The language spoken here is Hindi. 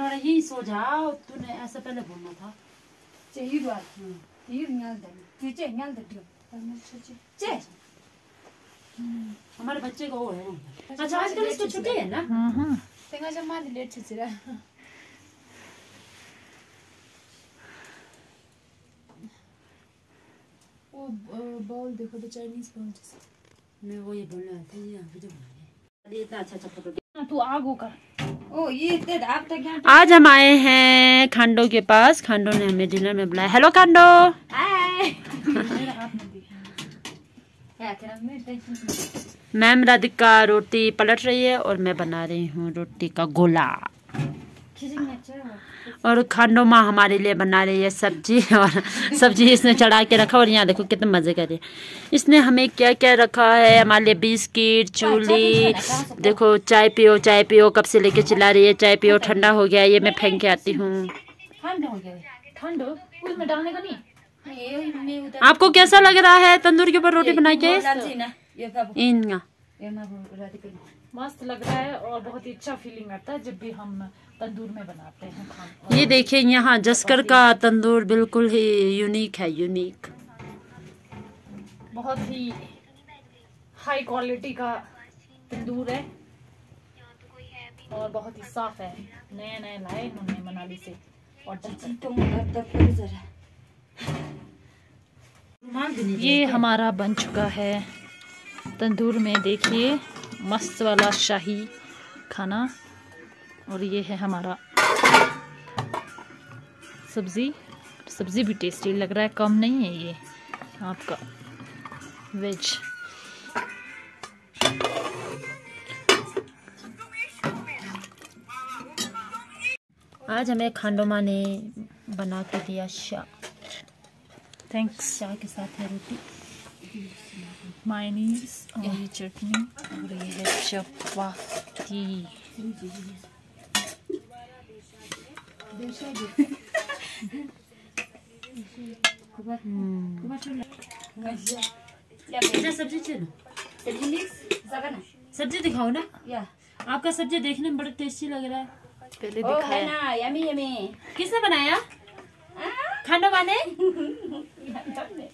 वाला यही सो जाओ, तूने ऐसा पहले बोलना था। हमारे बच्चे को वो है। अच्छा आजकल इसको छुट्टी है ना? वो बॉल देखो तो चाइनीज बॉल जैसे। मैं वो ये बोल रहा था ये वीडियो बना रहे। ये इतना अच्छा फोटो तू आगो कर। ओ ये आप तक क्या? आज हम आए हैं खांडो के पास। खांडो ने हमें डिनर में बुलाया। Hello Khando. Hi. Ma'am Radhika रोटी पलट रही है और मैं बना रही हूँ रोटी का गोला। और खांडो माँ हमारे लिए बना रही है सब्जी, और सब्जी इसने चढ़ा के रखा। और यहाँ देखो कितने मजे कर रही है। इसने हमें क्या क्या रखा है हमारे लिए, बिस्किट, चूली। देखो चाय पियो कब से लेके चिल्ला रही है चाय पियो। ठंडा हो गया ये मैं फेंक के आती हूँ। आपको कैसा लग रहा है तंदूर के ऊपर रोटी बना के? इनका मस्त लग रहा है और बहुत ही अच्छा फीलिंग आता है जब भी हम तंदूर में बनाते हैं खाना। ये देखिए यहाँ जस्कर का तंदूर बिल्कुल ही यूनिक है, यूनिक। बहुत ही हाई क्वालिटी का तंदूर है और बहुत ही साफ है। नया नया लाए इन्होंने मनाली से। और ये हमारा बन चुका है तंदूर में। देखिए मस्त वाला शाही खाना। और ये है हमारा सब्जी भी टेस्टी लग रहा है, कम नहीं है ये आपका वेज। आज हमें खांडो माँ ने बना के दिया शाह। थैंक्स। शाह के साथ है रोटी, मायोनीज और ये चटनी और ये है चपाती। सब्जी दिखाओ ना। आपका सब्जी देखने में बड़ा टेस्टी लग रहा है। पहले दिखाया ना। Yummy yummy. किसने बनाया? खांडो माँ ने।